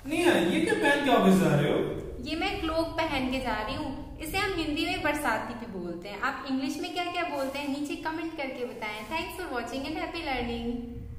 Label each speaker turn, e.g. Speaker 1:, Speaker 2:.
Speaker 1: नहीं यार, ये क्या पहन के ऑफिस जा रहे हो?
Speaker 2: ये मैं क्लोक पहन के जा रही हूँ। इसे हम हिंदी में बरसाती भी बोलते हैं। आप इंग्लिश में क्या क्या बोलते हैं नीचे कमेंट करके बताएं। Thanks for watching and happy learning.